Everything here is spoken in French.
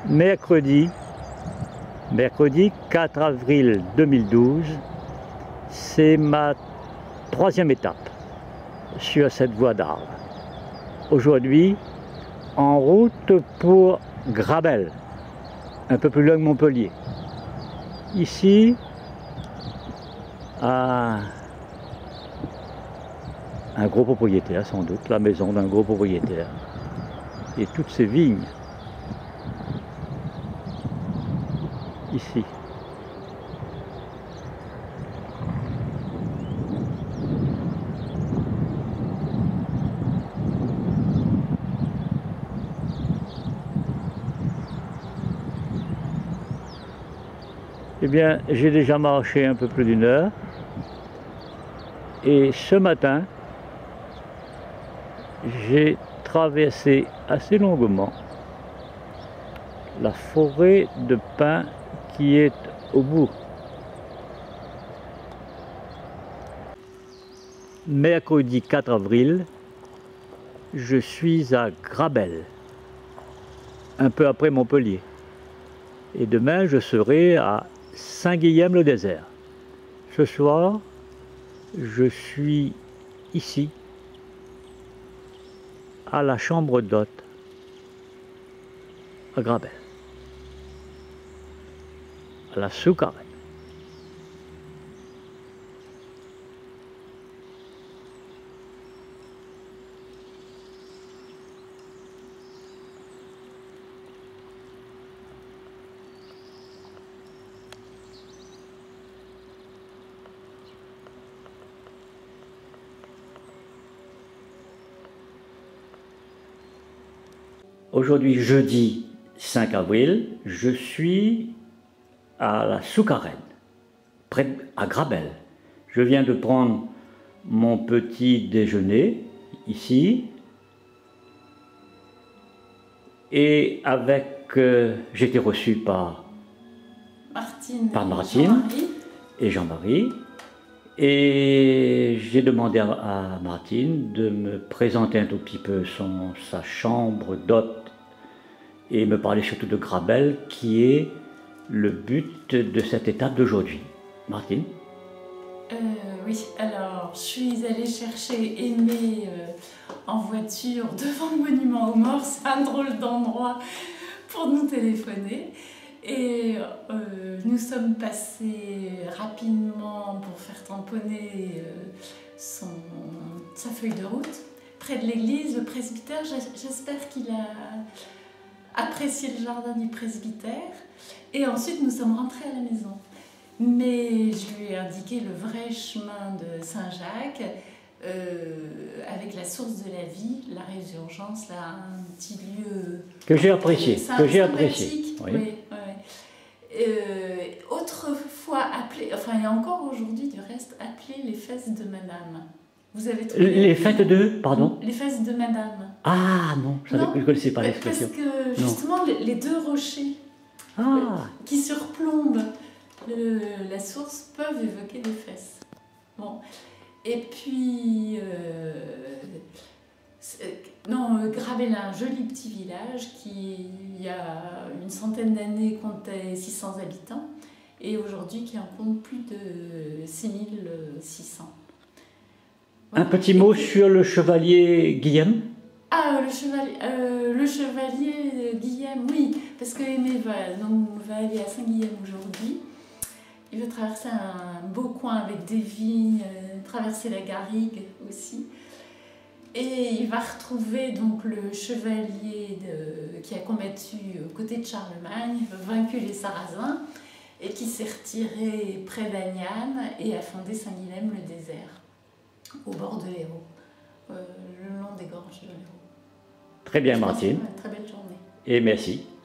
Mercredi 4 avril 2012, c'est ma troisième étape sur cette voie d'Arles. Aujourd'hui, en route pour Grabel, un peu plus loin que Montpellier. Ici, un gros propriétaire, sans doute, la maison d'un gros propriétaire. Et toutes ces vignes, ici. Eh bien, j'ai déjà marché un peu plus d'une heure. Et ce matin, j'ai traversé assez longuement la forêt de pins qui est au bout. Mercredi 4 avril, je suis à Grabel, un peu après Montpellier. Et demain, je serai à Saint-Guilhem-le-Désert. Ce soir, je suis ici, à la chambre d'hôte, à Grabel, à la Soucarène. Aujourd'hui, jeudi 5 avril, je suis à la Soucarène, à Grabel. Je viens de prendre mon petit déjeuner ici et j'ai été reçu par Martine et Jean-Marie. Et j'ai demandé à Martine de me présenter un tout petit peu sa chambre d'hôte et me parler surtout de Grabel, qui est le but de cette étape d'aujourd'hui. Martine? Oui, alors je suis allée chercher Aimé en voiture devant le monument aux morts. C'est un drôle d'endroit pour nous téléphoner. Et nous sommes passés rapidement pour faire tamponner sa feuille de route près de l'église, le presbytère. J'espère qu'il a apprécié le jardin du presbytère. Et ensuite, nous sommes rentrés à la maison. Mais je lui ai indiqué le vrai chemin de Saint-Jacques, avec la source de la vie, la résurgence, là, un petit lieu que j'ai apprécié, Oui. Oui. Autrefois appelé, enfin il y a encore aujourd'hui du reste, appelé les fesses de Madame. Vous avez trouvé les fêtes de, pardon? Les fesses de Madame. Ah non, je ne connaissais pas l'expression. Parce que justement les deux rochers qui surplombent la source peuvent évoquer des fesses. Bon. Et puis, Grabel est un joli petit village qui, il y a une centaine d'années, comptait 600 habitants et aujourd'hui qui en compte plus de 6600. Voilà. Un petit mot sur le chevalier Guillem? Ah, le chevalier Guillem, oui, parce que Aimé va aller à Saint-Guilhem aujourd'hui. Il veut traverser un beau coin avec des vignes, traverser la Garrigue aussi. Et il va retrouver donc le chevalier qui a combattu aux côtés de Charlemagne, vaincu les Sarrasins, et qui s'est retiré près d'Agnan et a fondé Saint-Guilhem-le-Désert, au bord de l'Hérault, le long des gorges de l'Hérault. Très bien, Martine. Très belle journée. Et merci.